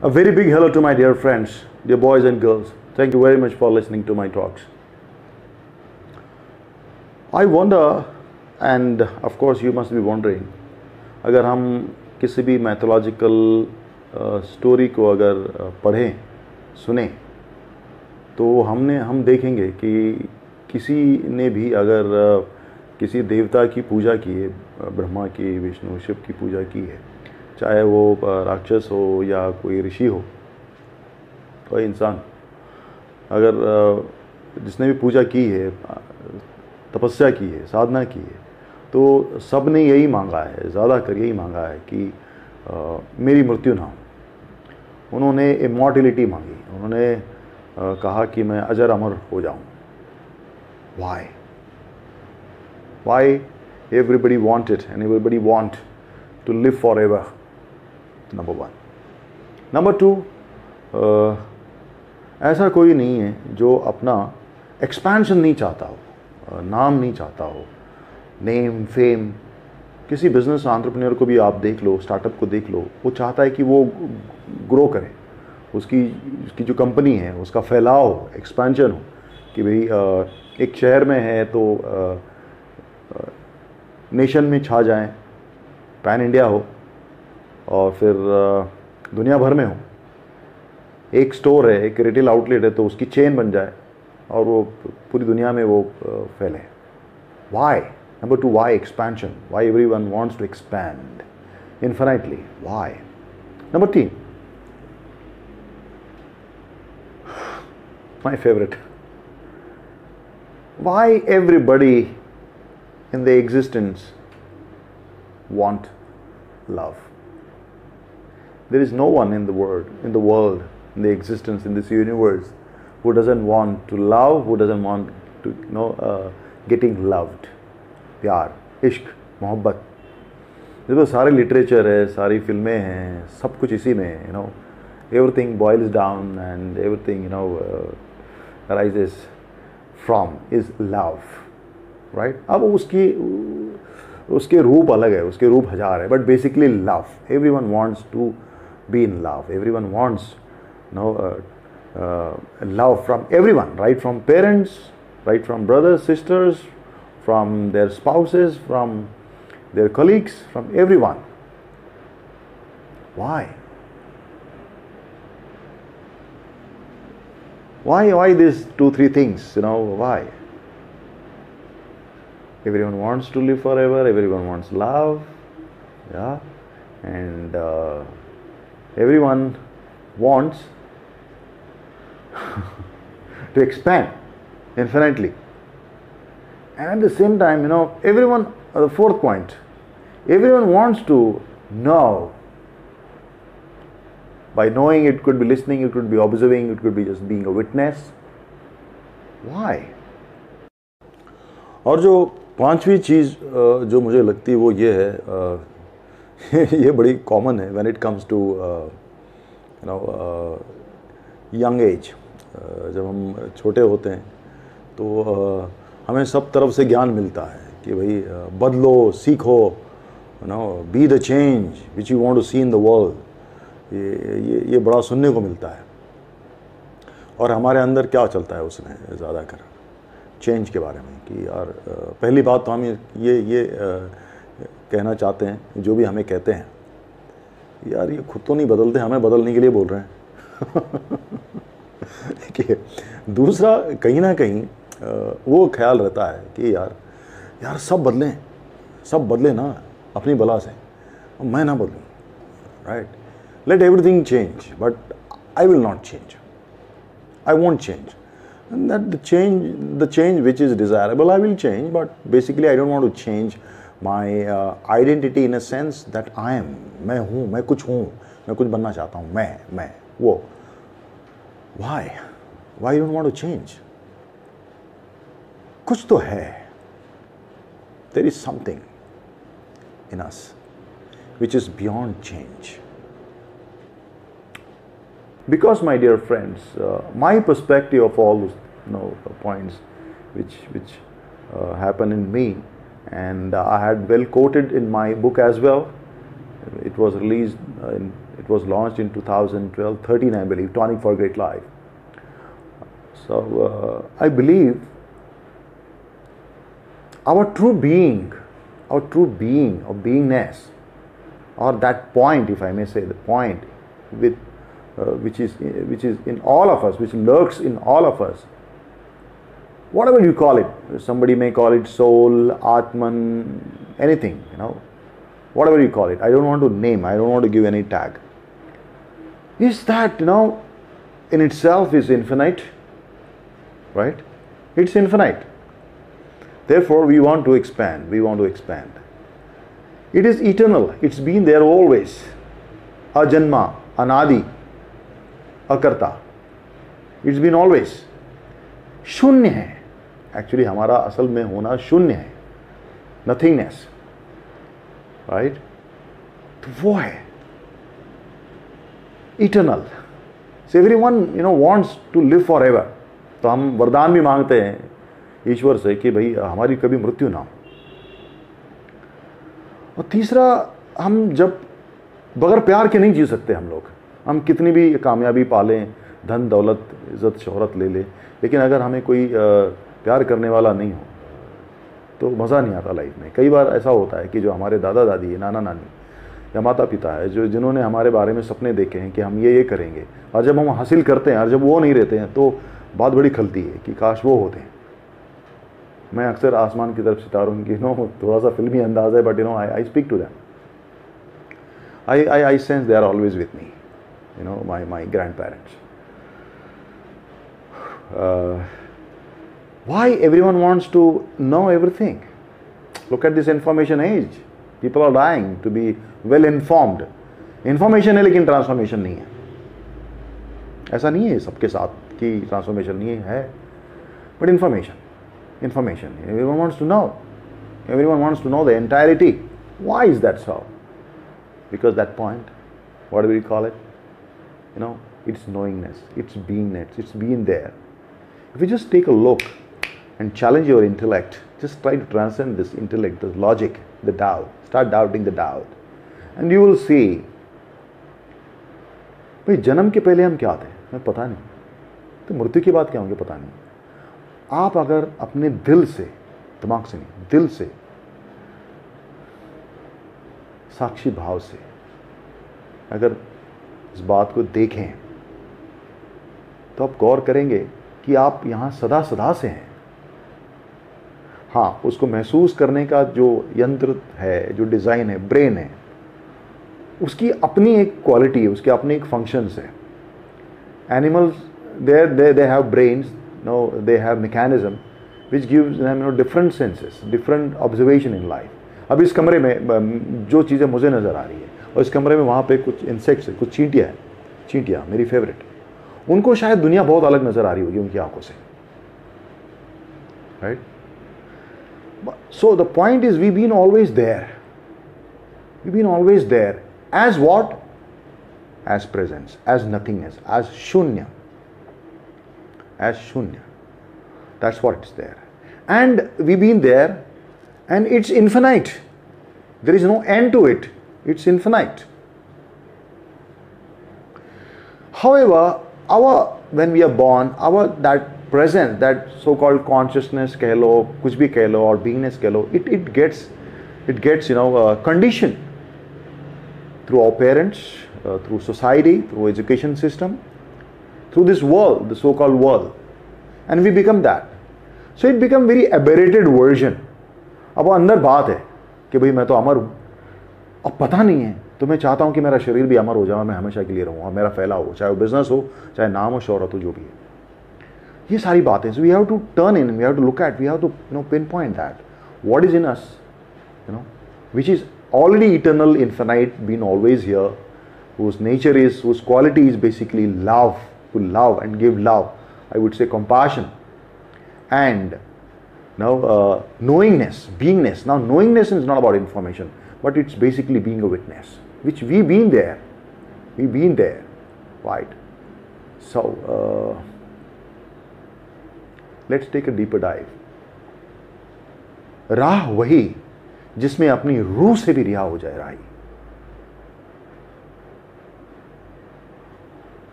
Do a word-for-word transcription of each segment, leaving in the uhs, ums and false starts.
A very big hello to my dear friends, dear boys and girls. Thank you very much for listening to my talks. I wonder, and of course you must be wondering, अगर हम किसी भी mythological story को अगर पढ़ें, सुने, तो हमने हम देखेंगे कि किसी ने भी अगर किसी देवता की पूजा की है, ब्रह्मा की, विष्णु, शिव की पूजा की है, चाहे वो राक्षस हो या कोई ऋषि हो, कोई इंसान, अगर जिसने भी पूजा की है, तपस्या की है, साधना की है, तो सब ने यही मांगा है, ज़्यादातर यही मांगा है कि आ, मेरी मृत्यु ना हो। उन्होंने इमॉर्टिलिटी मांगी, उन्होंने आ, कहा कि मैं अजर अमर हो जाऊं। Why? Why everybody want it and everybody want to live forever? Number one. Number two, uh, ऐसा कोई नहीं है जो अपना एक्सपेंशन नहीं चाहता हो, नाम नहीं चाहता हो, नेम, फेम। किसी बिजनेस एंटरप्रेन्योर को भी आप देख लो, स्टार्टअप को देख लो, वो चाहता है कि वो ग्रो करे, उसकी उसकी जो कंपनी है उसका फैलाव हो, एक्सपेंशन हो, कि भाई एक शहर में है तो नेशन में छा जाएं, पैन इंडिया हो, और फिर दुनिया भर में हो। एक स्टोर है, एक रिटेल आउटलेट है, तो उसकी चेन बन जाए और वो पूरी दुनिया में वो फैले। Why? Number two, why expansion? Why everyone wants to expand infinitely? Why? Number three, my favorite. Why everybody in the existence want love? There is no one in the world, in the world, in the existence, in this universe, who doesn't want to love, who doesn't want to, you know, uh, getting loved. प्यार, इश्क, मोहब्बत, देखो सारे literature है, सारी फिल्में हैं, सब कुछ इसी में है, you know, everything boils down and everything, you know, arises from is love, right? अब उसकी उसके रूप अलग है, उसके रूप हजार है, but basically love. Everyone wants to be in love. Everyone wants, you know, uh, uh, love from everyone, right from parents, right from brothers, sisters, from their spouses, from their colleagues, from everyone. Why? Why, why these two, three things, you know, why? Everyone wants to live forever, everyone wants love, yeah, and uh, everyone wants to expand infinitely. And at the same time, you know, everyone, uh, the fourth point, everyone wants to know. By knowing, it could be listening, it could be observing, it could be just being a witness. Why? और जो पांचवी चीज़ जो मुझे लगती है वो ये है, ये बड़ी कॉमन है when it comes to you know young age. जब हम छोटे होते हैं तो हमें सब तरफ से ज्ञान मिलता है कि भाई बदलो, सीखो, you know, be the change which you want to see in the world. ये ये ये बड़ा सुनने को मिलता है। और हमारे अंदर क्या चलता है उसमें ज़्यादा कर चेंज के बारे में, कि यार पहली बात तो हम ये ये कहना चाहते हैं, जो भी हमें कहते हैं, यार ये खुद तो नहीं बदलते, हमें बदलने के लिए बोल रहे हैं। कि दूसरा, कहीं ना कहीं वो ख्याल रहता है कि यार यार सब बदलें, सब बदले ना अपनी बला से, मैं ना बदलूँ, right? Let everything change, but I will not change. I won't change. And that the change, the change which is desirable, I will change. But basically, I don't want to change my uh, identity in a sense that I am. मैं हूँ, मैं कुछ हूँ, मैं कुछ बनना चाहता हूँ, मैं, मैं, वो. Why? Why you don't want to change? कुछ तो है. There is something in us which is beyond change. Because, my dear friends, uh, my perspective of all those, you know, points which which uh, happen in me, and uh, I had well quoted in my book as well, It was released, uh, in, it was launched in two thousand twelve, thirteen, I believe, Tonic for Great Life. So uh, I believe our true being, our true being or beingness, or that point, if I may say, the point with uh, which is which is in all of us, which lurks in all of us, whatever you call it. Somebody may call it soul, Atman, anything, you know, whatever you call it. I don't want to name, I don't want to give any tag. Is that, you know, in itself is infinite, right? It's infinite. Therefore, we want to expand, we want to expand. It is eternal, it's been there always. Ajanma, Anadi, Akarta. It's been always. शून्य है. Actually, हमारा असल में होना शून्य है. Nothingness. Right? तो वो है. Eternal. So everyone, you know, wants to live forever. तो हम वरदान भी मांगते हैं ईश्वर से कि भाई हमारी कभी मृत्यु ना हो. और तीसरा, हम जब बगैर प्यार के नहीं जी सकते हम लोग. हम कितनी भी कामयाबी पालें, धन दौलत इज़्ज़त शोहरत ले ले, लेकिन अगर हमें कोई प्यार करने वाला नहीं हो तो मज़ा नहीं आता लाइफ में. कई बार ऐसा होता है कि जो हमारे दादा दादी, नाना नानी या माता पिता है, जो जिन्होंने हमारे बारे में सपने देखे हैं कि हम ये ये करेंगे, और जब हम हासिल करते हैं और जब वो नहीं रहते हैं तो बात बड़ी खलती है कि काश वो होते हैं. मैं अक्सर आसमान की तरफ सितारों की, नो, थोड़ा सा फिल्मी अंदाज है, but you know I I speak to them. I I I sense they are always with me, you know, my my grandparents. Why everyone wants to know everything? Look at this information age. People are dying to be well informed. Information है लेकिन transformation नहीं है. ऐसा नहीं है सबके साथ कि ट्रांसफॉर्मेशन नहीं है, but information, information. Everyone wants to know. Everyone wants to know the entirety. Why is that so? Because that point, what do we call it? You know, it's knowingness, it's beingness, it's being there. If you just take a look and challenge your intellect, just try to transcend this intellect, this logic, the doubt, start doubting the doubt, and you will see, भाई जन्म के पहले हम क्या थे, मैं पता नहीं, तो मृत्यु के बाद क्या होंगे पता नहीं. आप अगर अपने दिल से, दिमाग से नहीं, दिल से, साक्षी भाव से अगर इस बात को देखें तो आप गौर करेंगे कि आप यहाँ सदा सदा से हैं. हाँ, उसको महसूस करने का जो यंत्र है, जो डिज़ाइन है, ब्रेन है, उसकी अपनी एक क्वालिटी है, उसके अपने एक फंक्शंस है. Animals, they they they have brains, no, they have mechanism which gives them, you know, different senses, different observation in life. अब इस कमरे में जो चीज़ें मुझे नज़र आ रही है, और इस कमरे में वहाँ पे कुछ इंसेक्ट्स है, कुछ चींटियाँ हैं, चींटियाँ मेरी फेवरेट, उनको शायद दुनिया बहुत अलग नज़र आ रही होगी उनकी आंखों से, right? So the point is, we've been always there. We've been always there. As what? As presence, as nothingness, as shunya. As shunya. That's what it's there. And we've been there, and it's infinite. There is no end to it. It's infinite. However, our, when we are born, our that presence, that so-called consciousness कह लो, कुछ भी कह लो, और beingness कह लो, it it gets it gets you know uh, conditioned through our parents, uh, through society, through education system, through this world, the so-called world, and we become that. So it become very aberrated version. अब वो अंदर बात है कि भाई मैं तो अमर हूँ, अब पता नहीं है, तो मैं चाहता हूँ कि मेरा शरीर भी अमर हो जाए, मैं हमेशा के लिए रहूँ, और मेरा फैला हो, चाहे वो बिजनेस हो, चाहे नाम हो, शोहरत हो, जो भी है. ये सारी बातें. So we have to turn in, we have to look at, we have to, you know, pinpoint that what is in us, you know, which is already eternal, infinite, been always here, whose nature is, whose quality is basically love, to love and give love. I would say compassion, and now uh, knowingness, beingness. Now knowingness is not about information, but it's basically being a witness, which we been there, we been there, right? So. Uh, Let's take a deeper dive. राह वही जिसमें अपनी रूह से भी रिहा हो जाए राही.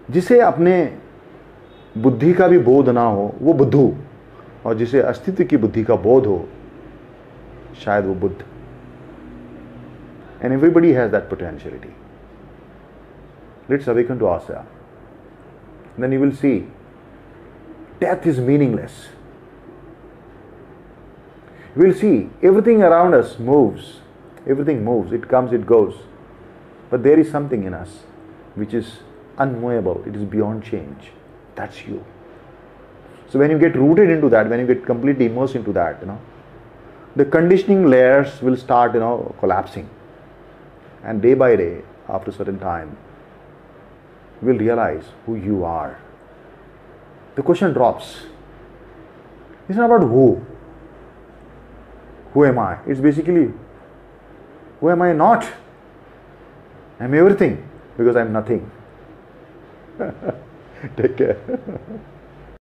जिसे अपने बुद्धि का भी बोध ना हो वो बुद्धू, और जिसे अस्तित्व की बुद्धि का बोध हो शायद वो Buddha. And everybody has that potentiality. Let's awaken to ourselves. Then you will see death is meaningless. You will see everything around us moves. Everything moves. It comes, it goes. But there is something in us which is unmovable. It is beyond change. That's you. So when you get rooted into that, when you get completely immersed into that, you know, the conditioning layers will start, you know, collapsing. And day by day, after a certain time, you will realize who you are. The question drops. It's not about who. Who am I? It's basically, who am I not? I'm everything because I'm nothing. Take care.